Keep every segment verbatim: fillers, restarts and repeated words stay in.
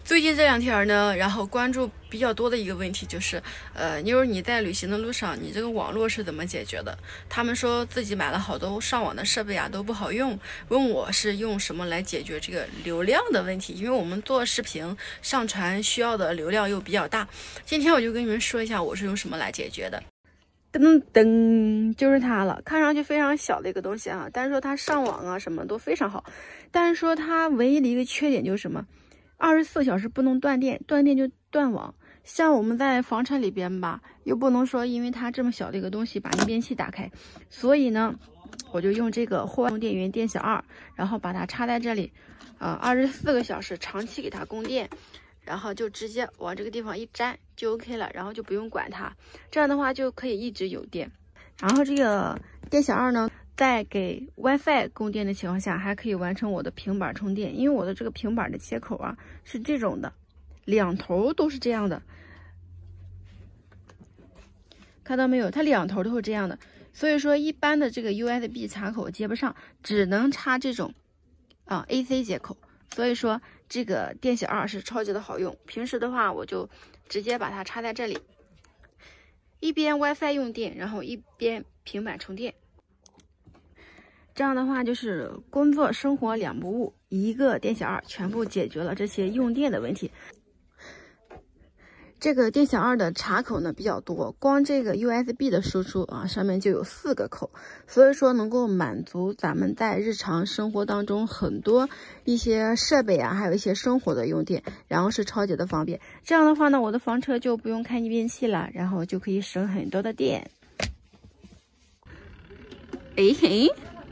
最近这两天呢，然后关注比较多的一个问题就是，呃，妞儿你在旅行的路上，你这个网络是怎么解决的？他们说自己买了好多上网的设备啊，都不好用，问我是用什么来解决这个流量的问题？因为我们做视频上传需要的流量又比较大。今天我就跟你们说一下我是用什么来解决的。噔噔，就是它了，看上去非常小的一个东西啊，但是说它上网啊什么都非常好，但是说它唯一的一个缺点就是什么？二十四小时不能断电，断电就断网。像我们在房车里边吧，又不能说因为它这么小的一个东西把逆变器打开，所以呢，我就用这个户外供电源电小二，然后把它插在这里，啊、呃，二十四个小时长期给它供电，然后就直接往这个地方一粘就 OK 了，然后就不用管它，这样的话就可以一直有电。然后这个电小二呢，在给 WiFi 供电的情况下，还可以完成我的平板充电，因为我的这个平板的接口啊是这种的，两头都是这样的，看到没有？它两头都是这样的，所以说一般的这个 U S B 插口接不上，只能插这种啊 A C 接口，所以说这个电小二是超级的好用。平时的话，我就直接把它插在这里，一边 WiFi 用电，然后一边平板充电。这样的话就是工作生活两不误，一个电小二全部解决了这些用电的问题。这个电小二的插口呢比较多，光这个 U S B 的输出啊上面就有四个口，所以说能够满足咱们在日常生活当中很多一些设备啊，还有一些生活的用电，然后是超级的方便。这样的话呢，我的房车就不用开逆变器了，然后就可以省很多的电。哎嘿。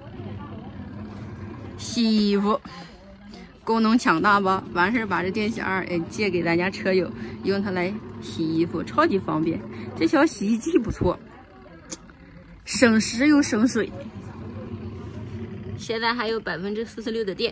洗衣服功能强大吧？完事儿把这电小二哎借给咱家车友，用它来洗衣服，超级方便。这小洗衣机不错，省时又省水。现在还有百分之四十六的电。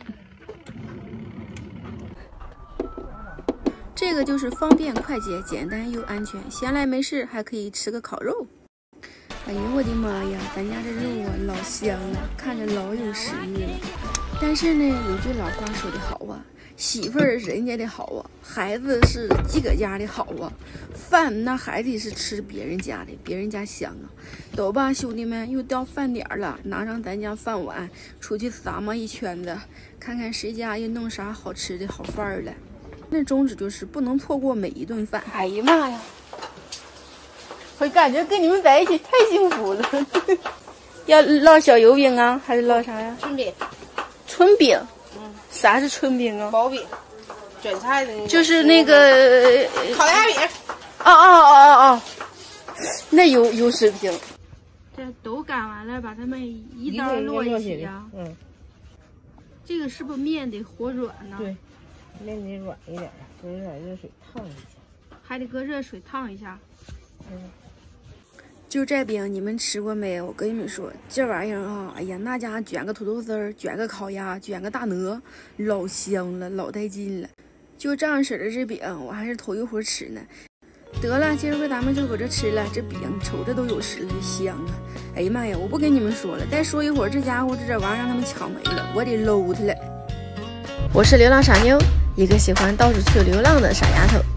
这个就是方便快捷、简单又安全，闲来没事还可以吃个烤肉。哎呀，我的妈呀，咱家这肉啊老香了，看着老有食欲了。但是呢，有句老话说的好啊，媳妇儿人家的好啊，孩子是自个家的好啊，饭那还得是吃别人家的，别人家香啊。走吧，兄弟们，又到饭点了，拿上咱家饭碗，出去撒嘛一圈子，看看谁家又弄啥好吃的好饭儿了。那宗旨就是不能错过每一顿饭。哎呀妈呀！我感觉跟你们在一起太幸福了。要烙小油饼啊，还是烙啥呀？ 春饼。 春饼。 嗯。 啥是春饼啊？ 薄饼，卷菜的那个。 就是那个烤鸭饼。 哦哦哦哦哦，那有有水平。这都擀完了，把它们一刀摞一起呀。 嗯。 这个是不是面得和软呢？ 对，面得软一点，搁点热水烫一下。 还得搁热水烫一下。 嗯。 就这饼你们吃过没？我跟你们说，这玩意儿啊，哎呀，那家卷个土豆丝儿，卷个烤鸭，卷个大鹅，老香了，老带劲了。就这样式的这饼，我还是头一回吃呢。得了，今儿个咱们就搁这吃了，这饼瞅着都有食欲，香啊！哎呀妈呀，我不跟你们说了，再说一会儿，这家伙这这玩意儿让他们抢没了，我得搂它了。我是流浪傻妞，一个喜欢到处去流浪的傻丫头。